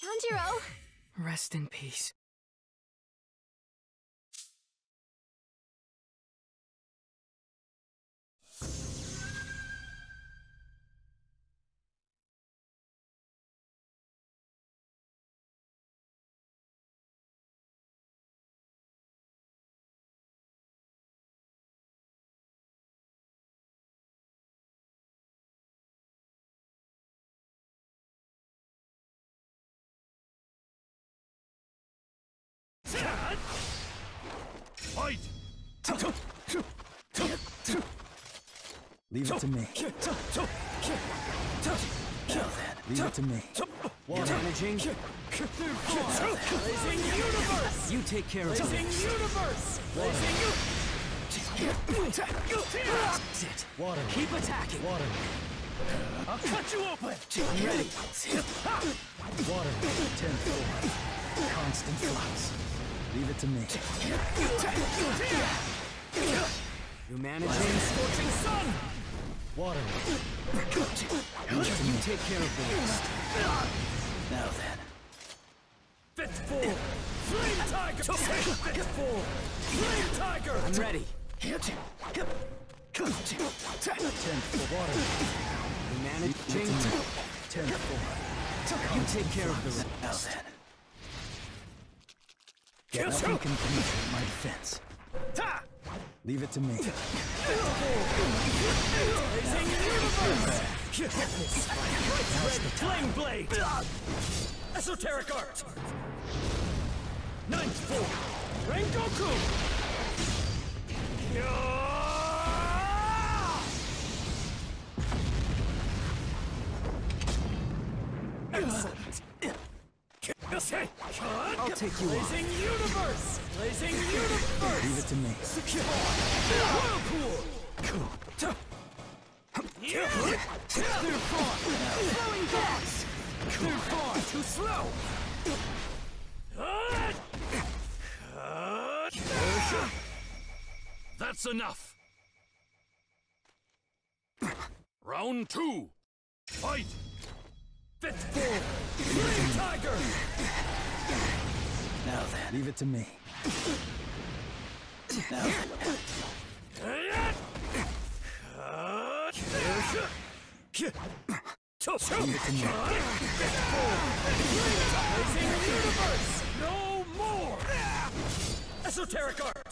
Tanjiro! Rest in peace. Fight! Leave it to me. Leave it to me. You're managing? Blazing Universe! You take care of Blazing this. Universe! Blazing Sit. Water. Keep attacking. Water. I'll cut you open! I'm ready. Water. 10-4. Constant flux. Leave it to me. You managing? Scorching Sun! Water. You take care of the rest. Now then. Fistful! Flame Tiger! Fistful! Flame Tiger! I'm ready. 10-4. Water. You managing? 10-4. You take care of the rest. Now then. Nothing can penetrate my defense. Leave it to me. Blazing Universe! Red Flame Blade! Esoteric Art! Ninth form! Rengoku! Excellent! I'll take you on. Blazing Universe! Blazing Universe! Leave it to me. Whirlpool! Through far! Flowing gas! Through far! Too slow! That's enough! Round 2! Fight! Fistful! Flame Tiger! Now then. Leave it to me. Now then. Leave it to me. Blazing Universe! No more! Esoteric Art!